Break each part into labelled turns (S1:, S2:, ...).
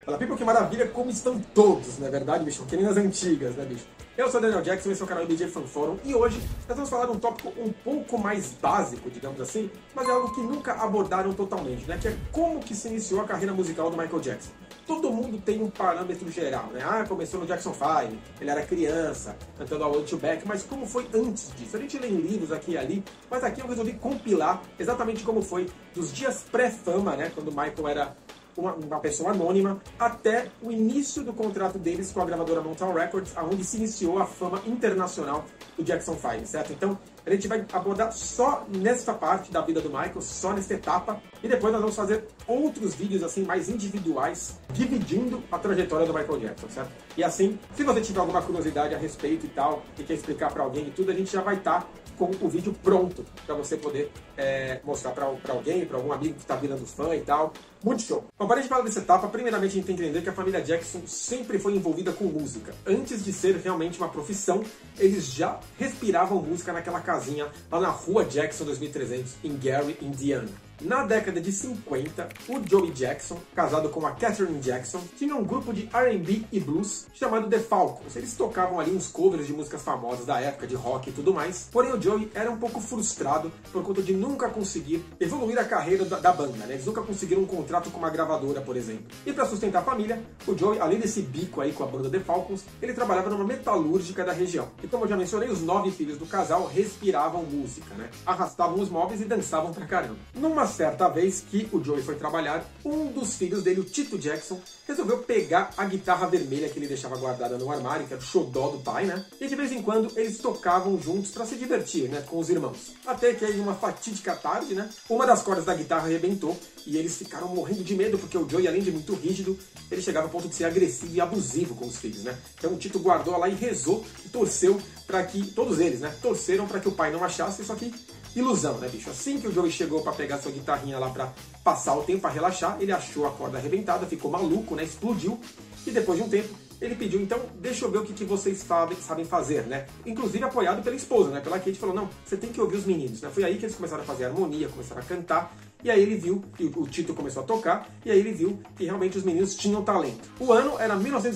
S1: Fala, people, que maravilha, como estão todos, não é verdade, bicho? Que nem nas antigas, né, bicho? Eu sou o Daniel Jackson, esse é o canal BJ Fan Forum, e hoje nós vamos falar de um tópico um pouco mais básico, digamos assim, mas é algo que nunca abordaram totalmente, né? Que é como que se iniciou a carreira musical do Michael Jackson. Todo mundo tem um parâmetro geral, né? Ah, começou no Jackson 5, ele era criança, cantando a Way to Back, mas como foi antes disso? A gente lê em livros aqui e ali, mas aqui eu resolvi compilar exatamente como foi dos dias pré-fama, né? Quando o Michael era uma pessoa anônima, até o início do contrato deles com a gravadora Motown Records, onde se iniciou a fama internacional do Jackson 5, certo? Então, a gente vai abordar só nessa parte da vida do Michael, só nessa etapa, e depois nós vamos fazer outros vídeos assim mais individuais, dividindo a trajetória do Michael Jackson, certo? E assim, se você tiver alguma curiosidade a respeito e tal, e quer explicar para alguém e tudo, a gente já vai estar com o vídeo pronto para você poder mostrar para alguém, para algum amigo que está virando fã e tal. Muito show! Bom, para a gente falar dessa etapa, primeiramente a gente tem que entender que a família Jackson sempre foi envolvida com música. Antes de ser realmente uma profissão, eles já respiravam música naquela casinha lá na Rua Jackson 2300, em Gary, Indiana. Na década de 50, o Joey Jackson, casado com a Catherine Jackson, tinha um grupo de R&B e blues chamado The Falcons. Eles tocavam ali uns covers de músicas famosas da época, de rock e tudo mais. Porém, o Joey era um pouco frustrado por conta de nunca conseguir evoluir a carreira da banda, né? Eles nunca conseguiram um contrato com uma gravadora, por exemplo. E para sustentar a família, o Joey, além desse bico aí com a banda The Falcons, ele trabalhava numa metalúrgica da região. E como eu já mencionei, os 9 filhos do casal respiravam música, né? Arrastavam os móveis e dançavam pra caramba. Numa certa vez que o Joey foi trabalhar, um dos filhos dele, o Tito Jackson, resolveu pegar a guitarra vermelha que ele deixava guardada no armário, que era o xodó do pai, né? E de vez em quando eles tocavam juntos para se divertir, né? Com os irmãos. Até que aí, uma fatídica tarde, né? Uma das cordas da guitarra arrebentou e eles ficaram morrendo de medo, porque o Joey, além de muito rígido, ele chegava ao ponto de ser agressivo e abusivo com os filhos, né? Então o Tito guardou lá e rezou e torceu para que, todos eles, né? Torceram para que o pai não achasse, só que ilusão, né, bicho? Assim que o Joey chegou para pegar sua guitarrinha lá para passar o tempo, para relaxar, ele achou a corda arrebentada, ficou maluco, né? Explodiu. E depois de um tempo, ele pediu, então, deixa eu ver o que vocês sabem fazer, né? Inclusive apoiado pela esposa, né? Pela Kate, falou, não, você tem que ouvir os meninos, né? Foi aí que eles começaram a fazer harmonia, começaram a cantar. E aí ele viu, e o Tito começou a tocar, e aí ele viu que realmente os meninos tinham talento. O ano era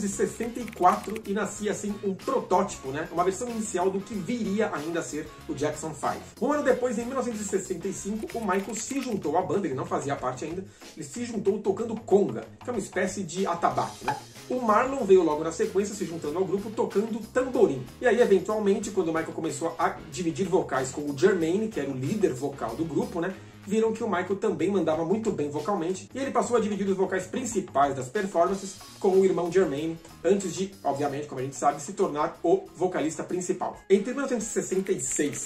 S1: 1964 e nascia assim um protótipo, né? Uma versão inicial do que viria ainda a ser o Jackson 5. Um ano depois, em 1965, o Michael se juntou à banda, ele não fazia parte ainda, ele se juntou tocando conga, que é uma espécie de atabaque, né? O Marlon veio logo na sequência, se juntando ao grupo, tocando tamborim. E aí, eventualmente, quando o Michael começou a dividir vocais com o Jermaine, que era o líder vocal do grupo, né? Viram que o Michael também mandava muito bem vocalmente, e ele passou a dividir os vocais principais das performances com o irmão Jermaine, antes de, obviamente, como a gente sabe, se tornar o vocalista principal. Entre 1966 e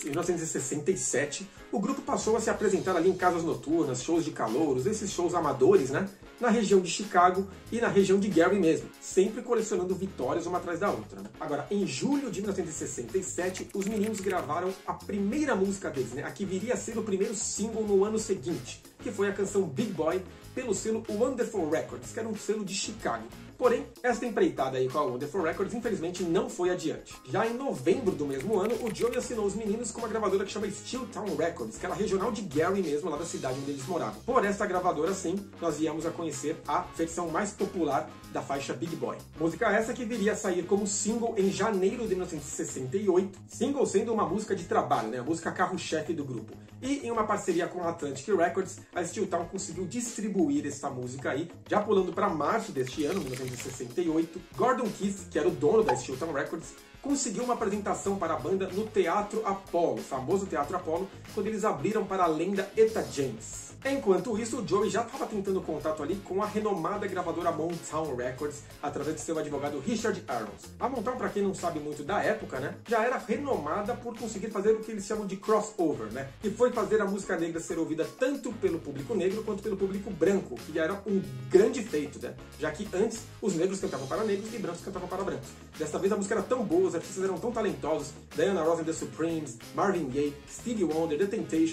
S1: 1967, o grupo passou a se apresentar ali em casas noturnas, shows de calouros, esses shows amadores, né? Na região de Chicago e na região de Gary mesmo, sempre colecionando vitórias uma atrás da outra, né? Agora, em julho de 1967, os meninos gravaram a primeira música deles, né? A que viria a ser o primeiro single no ano seguinte, que foi a canção Big Boy, pelo selo Wonderful Records, que era um selo de Chicago. Porém, essa empreitada aí com a Wonderful Records, infelizmente, não foi adiante. Já em novembro do mesmo ano, o Joey assinou os meninos com uma gravadora que chama Steel Town Records, que era regional de Gary mesmo, lá da cidade onde eles moravam. Por essa gravadora, sim, nós viemos a conhecer a versão mais popular da faixa Big Boy. Música essa que viria a sair como single em janeiro de 1968, single sendo uma música de trabalho, né? A música carro-chefe do grupo. E em uma parceria com a Atlantic Records, a Steel Town conseguiu distribuir essa música aí, já pulando para março deste ano, 1968, Gordon Keith, que era o dono da Steel Town Records, conseguiu uma apresentação para a banda no Teatro Apollo, o famoso Teatro Apollo, quando eles abriram para a lenda Etta James. Enquanto isso, o Joey já estava tentando contato ali com a renomada gravadora Motown Records, através de seu advogado Richard Arons. A Motown, para quem não sabe muito da época, né, já era renomada por conseguir fazer o que eles chamam de crossover, né, que foi fazer a música negra ser ouvida tanto pelo público negro quanto pelo público branco, que era um grande feito, né, já que antes os negros cantavam para negros e brancos cantavam para brancos. Dessa vez a música era tão boa, os artistas eram tão talentosos, Diana Ross and the Supremes, Marvin Gaye, Stevie Wonder, The Temptations,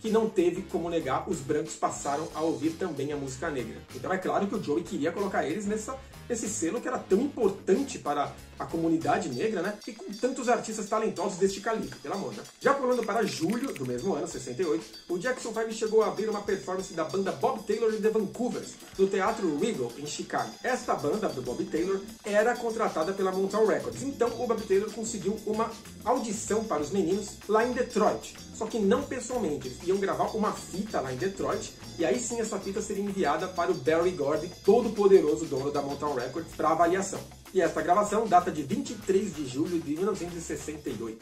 S1: que não teve como negar, os brancos passaram a ouvir também a música negra. Então é claro que o Joey queria colocar eles nesse selo que era tão importante para a comunidade negra, né? E com tantos artistas talentosos deste calibre, pelo amor, né? Já pulando para julho do mesmo ano, 68, o Jackson 5 chegou a abrir uma performance da banda Bob Taylor e The Vancouvers, no Teatro Regal, em Chicago. Esta banda, do Bob Taylor, era contratada pela Motown Records, então o Bob Taylor conseguiu uma audição para os meninos lá em Detroit. Só que não pessoalmente, eles iam gravar uma fita lá em Detroit, e aí sim essa fita seria enviada para o Berry Gordy, todo poderoso dono da Motown Records, para avaliação. E esta gravação data de 23 de julho de 1968.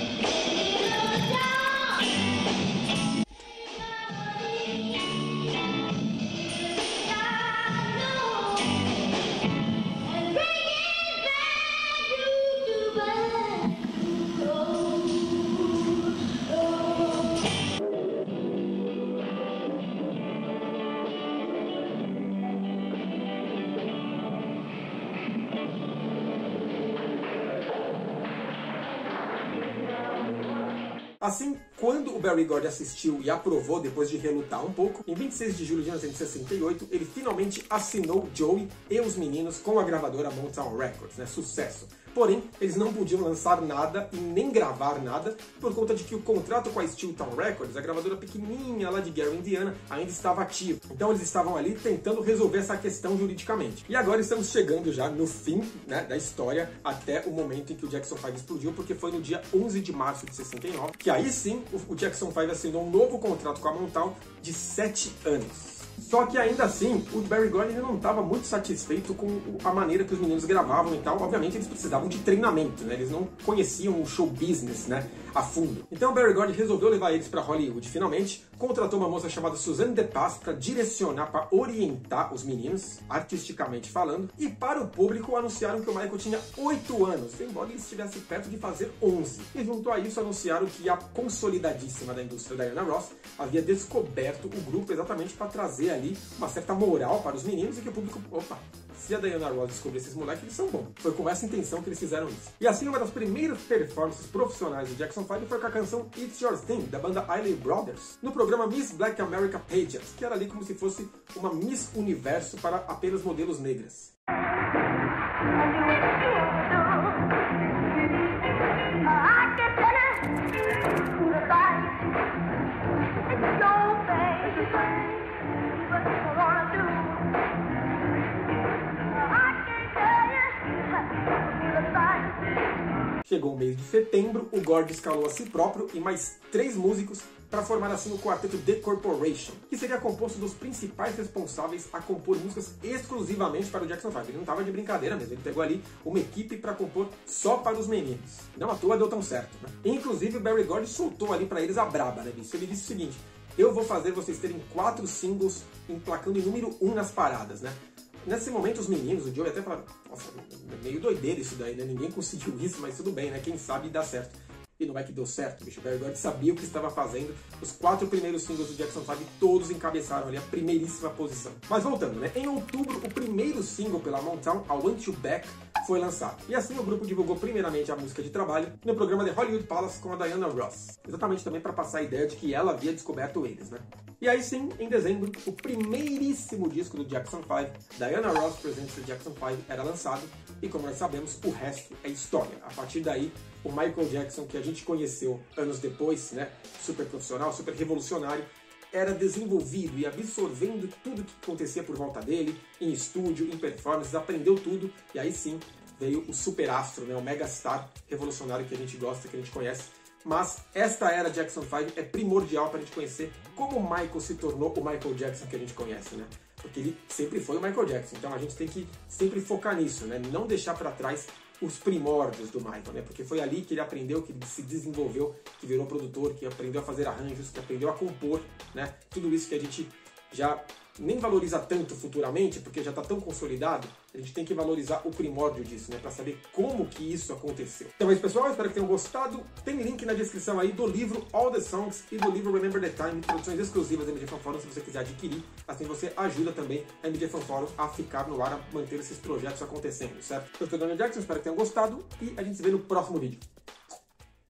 S1: Assim, quando o Berry Gordy assistiu e aprovou, depois de relutar um pouco, em 26 de julho de 1968, ele finalmente assinou Joey e os meninos com a gravadora Motown Records, né? Sucesso. Porém, eles não podiam lançar nada e nem gravar nada, por conta de que o contrato com a Steeltown Records, a gravadora pequenininha lá de Gary, Indiana, ainda estava ativo. Então eles estavam ali tentando resolver essa questão juridicamente. E agora estamos chegando já no fim, né, da história, até o momento em que o Jackson 5 explodiu, porque foi no dia 11 de março de 69, que aí sim o Jackson 5 assinou um novo contrato com a Motown de 7 anos. Só que ainda assim, o Berry Gordy não estava muito satisfeito com a maneira que os meninos gravavam e tal. Obviamente eles precisavam de treinamento, né? Eles não conheciam o show business, né, a fundo. Então o Berry Gordy resolveu levar eles para Hollywood finalmente, contratou uma moça chamada Suzanne DePass para direcionar, para orientar os meninos, artisticamente falando, e para o público anunciaram que o Michael tinha 8 anos, embora ele estivesse perto de fazer 11. E junto a isso anunciaram que a consolidadíssima da indústria Diana Ross havia descoberto o grupo exatamente para trazer ali uma certa moral para os meninos e que o público, opa, se a Diana Ross descobrir esses moleques, eles são bons. Foi com essa intenção que eles fizeram isso. E assim, uma das primeiras performances profissionais do Jackson 5 foi com a canção It's Your Thing, da banda Isley Brothers, no programa Miss Black America Pageant, que era ali como se fosse uma Miss Universo para apenas modelos negras. Chegou o mês de setembro, o Gordy escalou a si próprio e mais 3 músicos para formar assim o quarteto The Corporation, que seria composto dos principais responsáveis a compor músicas exclusivamente para o Jackson 5. Ele não estava de brincadeira mesmo, ele pegou ali uma equipe para compor só para os meninos. Não à toa deu tão certo, né? Inclusive o Berry Gordy soltou ali para eles a braba, né, bicho? Ele disse o seguinte: eu vou fazer vocês terem 4 singles emplacando em número 1 nas paradas, né? Nesse momento os meninos, o Joey até falaram, nossa, meio doideira isso daí, né? Ninguém conseguiu isso, mas tudo bem, né? Quem sabe dá certo. E não é que deu certo, bicho. O Berry Gordy sabia o que estava fazendo. Os 4 primeiros singles do Jackson 5 todos encabeçaram ali a primeiríssima posição. Mas voltando, né? Em outubro, o primeiro single pela Motown, I Want You Back, foi lançado. E assim o grupo divulgou primeiramente a música de trabalho no programa The Hollywood Palace com a Diana Ross. Exatamente também para passar a ideia de que ela havia descoberto eles, né? E aí sim, em dezembro, o primeiríssimo disco do Jackson 5, Diana Ross Presents the Jackson 5, era lançado. E como nós sabemos, o resto é história. A partir daí, o Michael Jackson, que a gente conheceu anos depois, né, super profissional, super revolucionário, era desenvolvido e absorvendo tudo que acontecia por volta dele, em estúdio, em performances, aprendeu tudo, e aí sim veio o superastro, né, o megastar revolucionário que a gente gosta, que a gente conhece. Mas esta era Jackson 5 é primordial para a gente conhecer como o Michael se tornou o Michael Jackson que a gente conhece, né? Porque ele sempre foi o Michael Jackson, então a gente tem que sempre focar nisso, né? Não deixar para trás os primórdios do Michael, né? Porque foi ali que ele aprendeu, que ele se desenvolveu, que virou produtor, que aprendeu a fazer arranjos, que aprendeu a compor, né? Tudo isso que a gente já nem valoriza tanto futuramente, porque já está tão consolidado, a gente tem que valorizar o primórdio disso, né? Para saber como que isso aconteceu. Então é isso, pessoal. Espero que tenham gostado. Tem link na descrição aí do livro All the Songs e do livro Remember the Time, produções exclusivas da MJ Fan Forum, se você quiser adquirir. Assim você ajuda também a MJ Fan Forum a ficar no ar, a manter esses projetos acontecendo, certo? Eu sou o Daniel Jackson, espero que tenham gostado e a gente se vê no próximo vídeo.